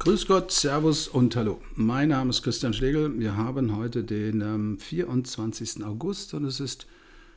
Grüß Gott, Servus und Hallo. Mein Name ist Christian Schlegel. Wir haben heute den 24. August und es ist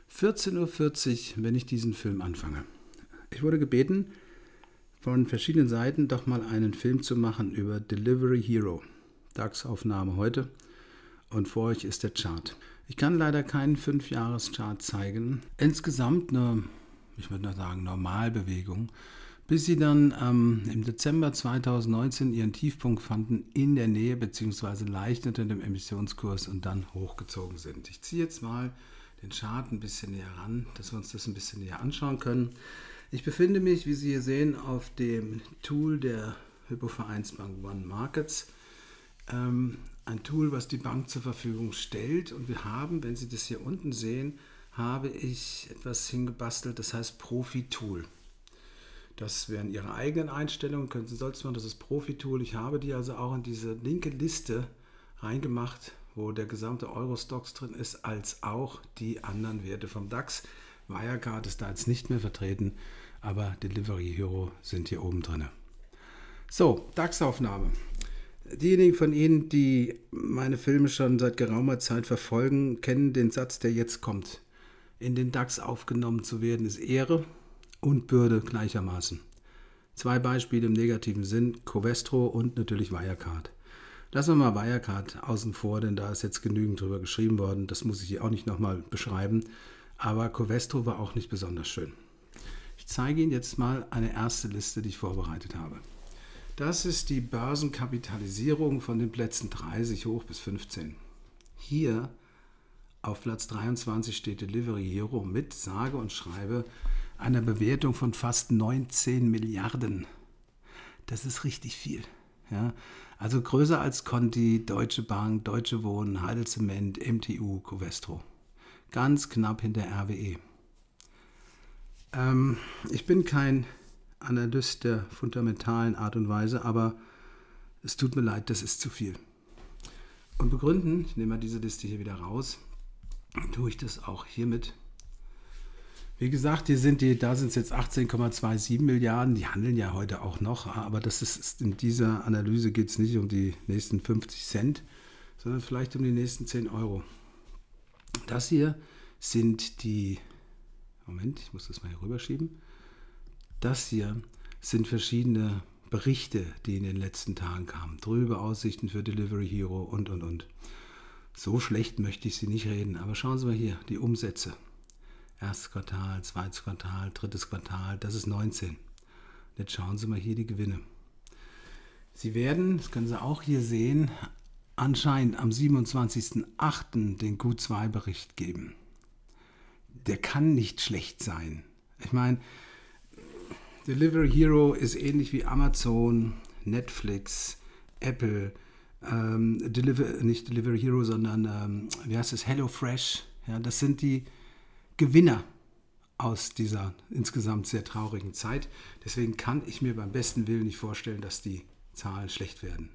14:40 Uhr, wenn ich diesen Film anfange. Ich wurde gebeten, von verschiedenen Seiten doch mal einen Film zu machen über Delivery Hero. DAX-Aufnahme heute und vor euch ist der Chart. Ich kann leider keinen 5-Jahres-Chart zeigen. Insgesamt eine, ich würde mal sagen, Normalbewegung, bis sie dann im Dezember 2019 ihren Tiefpunkt fanden in der Nähe bzw. leicht unter dem Emissionskurs und dann hochgezogen sind. Ich ziehe jetzt mal den Chart ein bisschen näher ran, dass wir uns das ein bisschen näher anschauen können. Ich befinde mich, wie Sie hier sehen, auf dem Tool der Hypovereinsbank One Markets. Ein Tool, was die Bank zur Verfügung stellt. Und wir haben, wenn Sie das hier unten sehen, habe ich etwas hingebastelt, das heißt Profi-Tool. Das wären Ihre eigenen Einstellungen, können Sie sonst machen, das ist Profi-Tool. Ich habe die also auch in diese linke Liste reingemacht, wo der gesamte Euro-Stocks drin ist, als auch die anderen Werte vom DAX. Wirecard ist da jetzt nicht mehr vertreten, aber Delivery Hero sind hier oben drin. So, DAX-Aufnahme. Diejenigen von Ihnen, die meine Filme schon seit geraumer Zeit verfolgen, kennen den Satz, der jetzt kommt. In den DAX aufgenommen zu werden, ist Ehre und Bürde gleichermaßen. 2 Beispiele im negativen Sinn, Covestro und natürlich Wirecard. Lassen wir mal Wirecard außen vor, denn da ist jetzt genügend drüber geschrieben worden. Das muss ich hier auch nicht nochmal beschreiben. Aber Covestro war auch nicht besonders schön. Ich zeige Ihnen jetzt mal eine erste Liste, die ich vorbereitet habe. Das ist die Börsenkapitalisierung von den Plätzen 30 hoch bis 15. Hier auf Platz 23 steht Delivery Hero mit sage und schreibe einer Bewertung von fast 19 Milliarden. Das ist richtig viel. Ja? Also größer als Conti, Deutsche Bank, Deutsche Wohnen, Heidelzement, MTU, Covestro. Ganz knapp hinter RWE. Ich bin kein Analyst der fundamentalen Art und Weise, aber es tut mir leid, das ist zu viel. Und begründen, ich nehme mal diese Liste hier wieder raus, tue ich das auch hiermit. Wie gesagt, da sind es jetzt 18,27 Milliarden, die handeln ja heute auch noch, aber in dieser Analyse geht es nicht um die nächsten 50 Cent, sondern vielleicht um die nächsten 10 Euro. Das hier sind die, Moment, ich muss das mal hier rüberschieben. Das hier sind verschiedene Berichte, die in den letzten Tagen kamen. Trübe Aussichten für Delivery Hero und. So schlecht möchte ich Sie nicht reden, aber schauen Sie mal hier, die Umsätze. Erstes Quartal, zweites Quartal, drittes Quartal, das ist 19. Jetzt schauen Sie mal hier die Gewinne. Sie werden, das können Sie auch hier sehen, anscheinend am 27.08. den Q2-Bericht geben. Der kann nicht schlecht sein. Ich meine, Delivery Hero ist ähnlich wie Amazon, Netflix, Apple, nicht Delivery Hero, sondern HelloFresh. Ja, das sind die Gewinner aus dieser insgesamt sehr traurigen Zeit. Deswegen kann ich mir beim besten Willen nicht vorstellen, dass die Zahlen schlecht werden.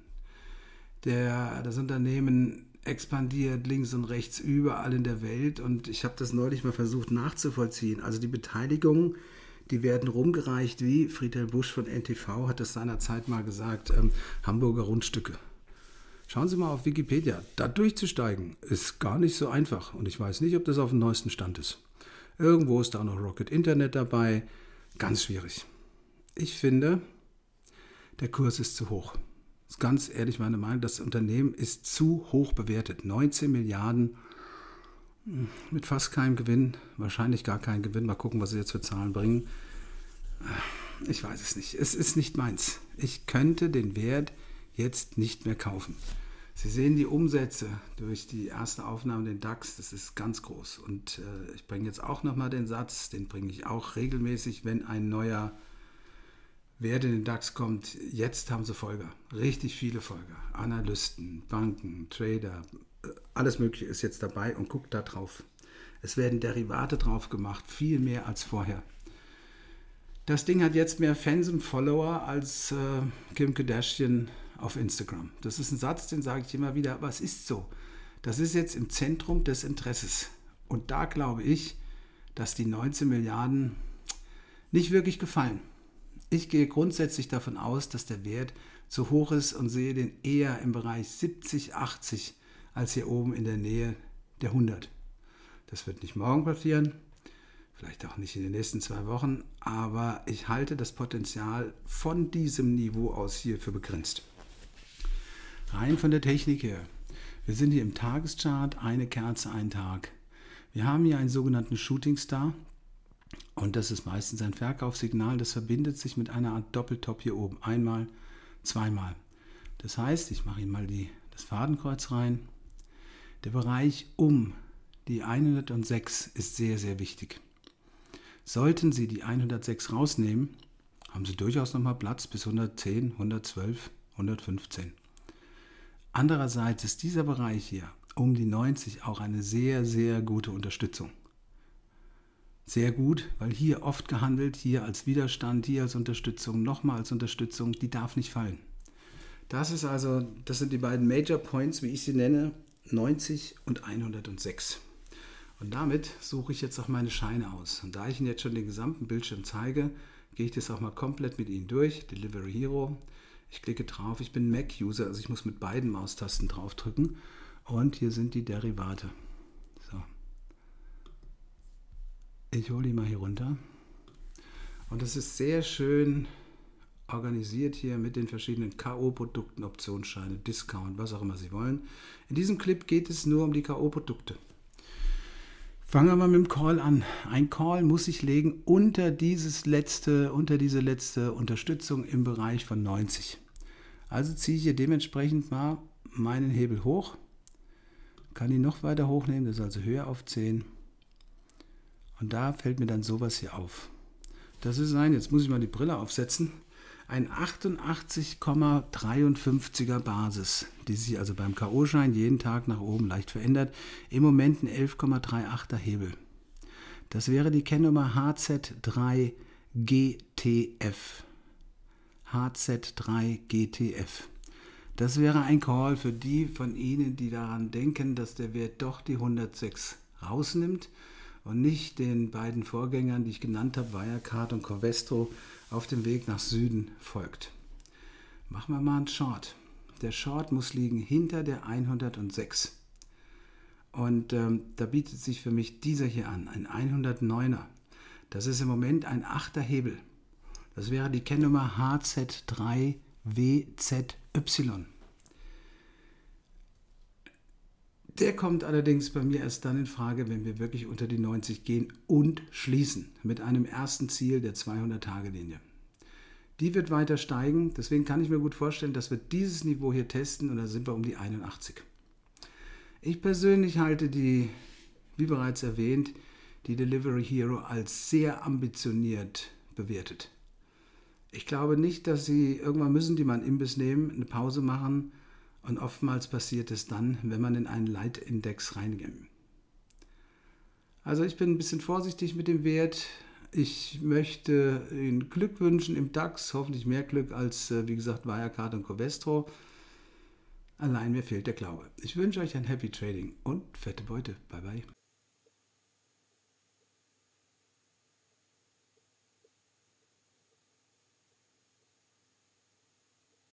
Das Unternehmen expandiert links und rechts überall in der Welt und ich habe das neulich mal versucht nachzuvollziehen. Also die Beteiligungen, die werden rumgereicht, wie Friedhelm Busch von NTV hat das seinerzeit mal gesagt, Hamburger Rundstücke. Schauen Sie mal auf Wikipedia. Da durchzusteigen ist gar nicht so einfach und ich weiß nicht, ob das auf dem neuesten Stand ist. Irgendwo ist da auch noch Rocket Internet dabei. Ganz schwierig. Ich finde, der Kurs ist zu hoch. Das ist ganz ehrlich meine Meinung. Das Unternehmen ist zu hoch bewertet. 19 Milliarden mit fast keinem Gewinn. Wahrscheinlich gar keinen Gewinn. Mal gucken, was sie jetzt für Zahlen bringen. Ich weiß es nicht. Es ist nicht meins. Ich könnte den Wert jetzt nicht mehr kaufen. Sie sehen die Umsätze durch die erste Aufnahme, den DAX, das ist ganz groß. Und ich bringe jetzt auch nochmal den Satz, den bringe ich auch regelmäßig, wenn ein neuer Wert in den DAX kommt. Jetzt haben sie Folger, richtig viele Folger. Analysten, Banken, Trader, alles Mögliche ist jetzt dabei und guckt da drauf. Es werden Derivate drauf gemacht, viel mehr als vorher. Das Ding hat jetzt mehr Fans und Follower als Kim Kardashian auf Instagram. Das ist ein Satz, den sage ich immer wieder, aber es ist so. Das ist jetzt im Zentrum des Interesses. Und da glaube ich, dass die 19 Milliarden nicht wirklich gefallen. Ich gehe grundsätzlich davon aus, dass der Wert zu hoch ist und sehe den eher im Bereich 70, 80 als hier oben in der Nähe der 100. Das wird nicht morgen passieren, vielleicht auch nicht in den nächsten 2 Wochen, aber ich halte das Potenzial von diesem Niveau aus hier für begrenzt. Rein von der Technik her. Wir sind hier im Tageschart, eine Kerze, ein Tag. Wir haben hier einen sogenannten Shooting Star und das ist meistens ein Verkaufssignal, das verbindet sich mit einer Art Doppeltop hier oben. Einmal, zweimal. Das heißt, ich mache Ihnen mal das Fadenkreuz rein. Der Bereich um die 106 ist sehr, sehr wichtig. Sollten Sie die 106 rausnehmen, haben Sie durchaus nochmal Platz bis 110, 112, 115. Andererseits ist dieser Bereich hier um die 90 auch eine sehr, sehr gute Unterstützung. Sehr gut, weil hier oft gehandelt, hier als Widerstand, hier als Unterstützung, nochmal als Unterstützung, die darf nicht fallen. Das sind die beiden Major Points, wie ich sie nenne, 90 und 106. Und damit suche ich jetzt auch meine Scheine aus. Und da ich Ihnen jetzt schon den gesamten Bildschirm zeige, gehe ich das auch mal komplett mit Ihnen durch. Delivery Hero. Ich klicke drauf. Ich bin Mac-User, also ich muss mit beiden Maustasten draufdrücken. Und hier sind die Derivate. So. Ich hole die mal hier runter. Und das ist sehr schön organisiert hier mit den verschiedenen K.O.-Produkten, Optionsscheine, Discount, was auch immer Sie wollen. In diesem Clip geht es nur um die K.O.-Produkte. Fangen wir mal mit dem Call an. Ein Call muss ich legen unter diese letzte Unterstützung im Bereich von 90. Also ziehe ich hier dementsprechend mal meinen Hebel hoch. Kann ihn noch weiter hochnehmen, das ist also höher auf 10. Und da fällt mir dann sowas hier auf. Das ist jetzt muss ich mal die Brille aufsetzen, ein 88,53er Basis, die sich also beim K.O.-Schein jeden Tag nach oben leicht verändert. Im Moment ein 11,38er Hebel. Das wäre die Kennnummer HZ3GTF. HZ3GTF. Das wäre ein Call für die von Ihnen, die daran denken, dass der Wert doch die 106 rausnimmt und nicht den beiden Vorgängern, die ich genannt habe, Wirecard und Covestro, auf dem Weg nach Süden folgt. Machen wir mal einen Short. Der Short muss liegen hinter der 106. Und da bietet sich für mich dieser hier an, ein 109er. Das ist im Moment ein 8er Hebel. Das wäre die Kennnummer HZ3WZY. Der kommt allerdings bei mir erst dann in Frage, wenn wir wirklich unter die 90 gehen und schließen mit einem ersten Ziel der 200-Tage-Linie. Die wird weiter steigen, deswegen kann ich mir gut vorstellen, dass wir dieses Niveau hier testen und da sind wir um die 81. Ich persönlich halte die, wie bereits erwähnt, die Delivery Hero als sehr ambitioniert bewertet. Ich glaube nicht, dass irgendwann müssen die mal einen Imbiss nehmen, eine Pause machen. Und oftmals passiert es dann, wenn man in einen Leitindex reingeht. Also ich bin ein bisschen vorsichtig mit dem Wert. Ich möchte Ihnen Glück wünschen im DAX, hoffentlich mehr Glück als, wie gesagt, Wirecard und Covestro. Allein mir fehlt der Glaube. Ich wünsche euch ein Happy Trading und fette Beute. Bye bye.